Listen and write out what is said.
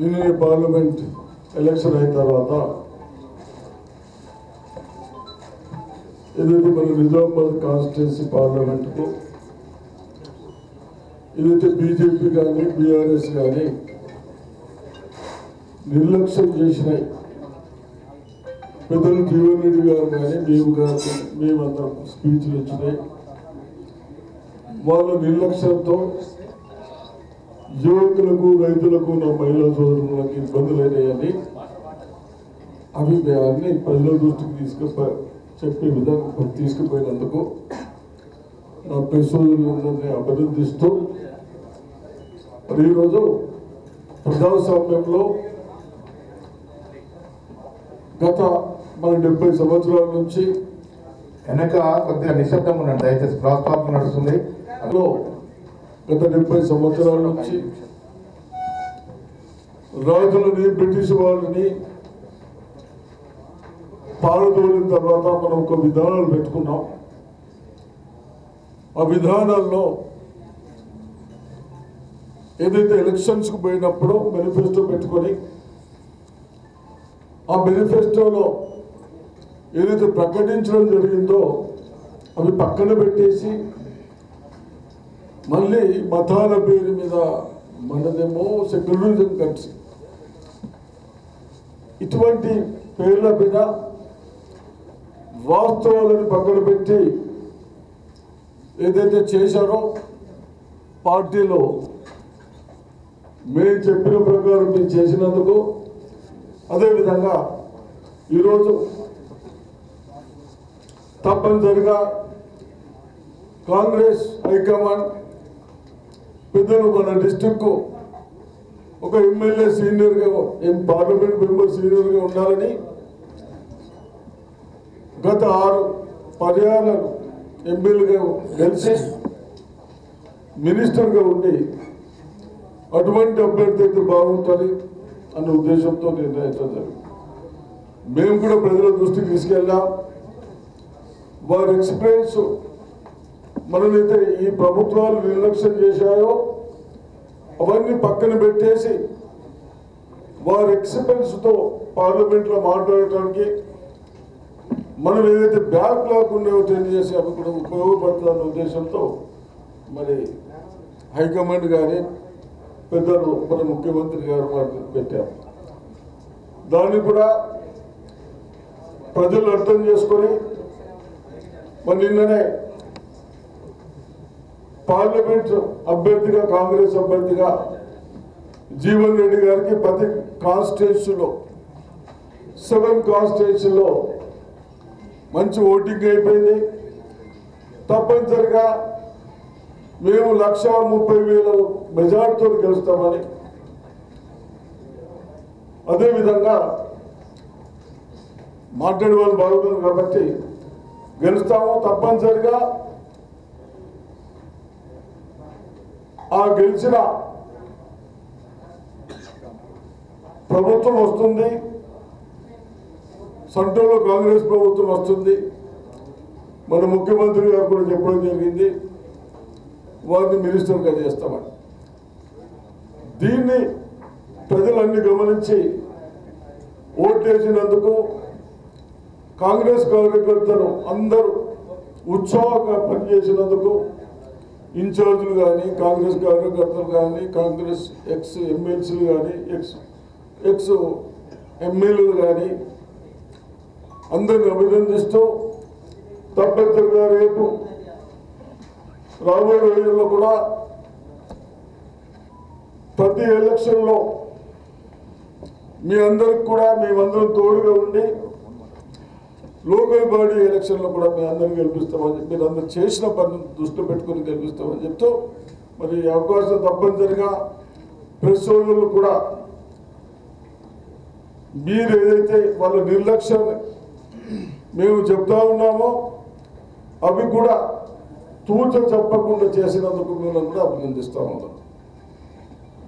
Union parliament election అయిన తర్వాత ఏదైతే మన నిజామాబాద్ కాన్స్టిట్యున్సీ పార్లమెంట్కు ఏదైతే బీజేపీ కానీ బీఆర్ఎస్ కానీ నిర్లక్ష్యం చేసినాయి, పెద్దలు జీవన్ రెడ్డి గారు కానీ మేమందరం స్పీచ్లు ఇచ్చినాయి, వాళ్ళ నిర్లక్ష్యంతో యువకులకు రైతులకు నా మహిళా సోదరులకు ఇబ్బందులు అయినాయని అభిప్రాయాన్ని ప్రజల దృష్టికి చెప్పే విధంగా తీసుకుపోయినందుకు నా ప్రెస్ సోదరులందరినీ అభినందిస్తూ మరి ఈరోజు ప్రజాస్వామ్యంలో గత మన 70 సంవత్సరాల నుంచి వెనక కొద్దిగా నిశ్శబ్దంగా ఉండండి దయచేసి క్రాస్ టాక్ నడుస్తుంది. అందులో గత 70 సంవత్సరాల నుంచి రాజులని బ్రిటిష్ వాళ్ళని పారదోలిన తర్వాత మనం ఒక విధానాలు పెట్టుకున్నాం. ఆ విధానాల్లో ఏదైతే ఎలక్షన్స్కి పోయినప్పుడు మేనిఫెస్టో పెట్టుకొని ఆ మేనిఫెస్టోలో ఏదైతే ప్రకటించడం జరిగిందో అవి పక్కన పెట్టేసి మళ్ళీ మతాల పేరు మీద మనదేమో సెక్యులరిజం కంట్రీ ఇటువంటి పేర్ల మీద వాస్తవాలను పక్కన పెట్టి ఏదైతే చేశారో పార్టీలో మేము చెప్పిన ప్రకారం మేము చేసినందుకు, అదేవిధంగా ఈరోజు తప్పనిసరిగా కాంగ్రెస్ హైకమాండ్ పెద్దలు మన డిస్టిక్కు ఒక ఎమ్మెల్యే సీనియర్గా పార్లమెంట్ మెంబర్ సీనియర్గా ఉండాలని గత 6 పర్యాలను ఎంపీలుగా గెలిచి మినిస్టర్గా ఉండి అటువంటి అభ్యర్థి అయితే బాగుంటుంది అనే ఉద్దేశంతో నిర్ణయించడం జరిగింది. మేము కూడా ప్రజల దృష్టికి తీసుకెళ్ళాం. వారి ఎక్స్పీరియన్స్ మనమైతే ఈ ప్రభుత్వాలు నిర్లక్ష్యం చేశాయో అవన్నీ పక్కన పెట్టేసి వారి ఎక్స్పీరియన్స్తో పార్లమెంట్లో మాట్లాడటానికి మనం ఏదైతే బ్యాక్ లాక్ ఉన్నాయో తెలియజేసి అవి కూడా ఉపయోగపడుతుందన్న ఉద్దేశంతో మరి హైకమాండ్ కానీ పెద్దలు మన ముఖ్యమంత్రి గారు వాటిని పెట్టారు. దాన్ని కూడా ప్రజలు అర్థం చేసుకొని మరి నిన్ననే పార్లమెంట్ అభ్యర్థిగా కాంగ్రెస్ అభ్యర్థిగా జీవన్ రెడ్డి గారికి ప్రతి కాన్స్టిట్యున్సీలో 7 కాన్స్టిట్యున్సీలో మంచి ఓటింగ్ అయిపోయింది. తప్పనిసరిగా మేము 1,30,000 మెజార్టీతో గెలుస్తామని, అదేవిధంగా మాట్లాడే వాళ్ళు బాగుంటుంది కాబట్టి గెలుస్తాము. తప్పనిసరిగా ఆ గెలిచిన ప్రభుత్వం వస్తుంది, సెంట్రల్లో కాంగ్రెస్ ప్రభుత్వం వస్తుంది. మన ముఖ్యమంత్రి గారు కూడా చెప్పడం జరిగింది వారిని మినిస్టర్గా చేస్తామని. దీన్ని ప్రజలన్నీ గమనించి ఓట్లేసినందుకు కాంగ్రెస్ కార్యకర్తలు అందరూ ఉత్సాహంగా పనిచేసినందుకు ఇన్ఛార్జీలు కానీ కాంగ్రెస్ కార్యకర్తలు కానీ కాంగ్రెస్ ఎక్స్ ఎమ్మెల్సీలు కానీ ఎక్స్ ఎమ్మెల్యేలు కానీ అందరిని అభినందిస్తూ తప్పనిసరిగా రేపు రాబోయే రోజుల్లో కూడా ప్రతి ఎలక్షన్లో మీ అందరికి కూడా మేమందరం తోడుగా ఉండి లోకల్ బాడీ ఎలక్షన్లో కూడా మీ అందరిని గెలిపిస్తామని చెప్పి మీరు అందరూ చేసిన పని దృష్టిలో పెట్టుకుని గెలిపిస్తామని చెప్తూ మరి ఈ అవకాశం తప్పనిసరిగా ప్రెస్ సోదరులు కూడా మీరు ఏదైతే వాళ్ళ నిర్లక్ష్యం మేము చెప్తా ఉన్నామో అవి కూడా తూచ చెప్పకుండా చేసినందుకు మేము కూడా అభినందిస్తా ఉన్నాం.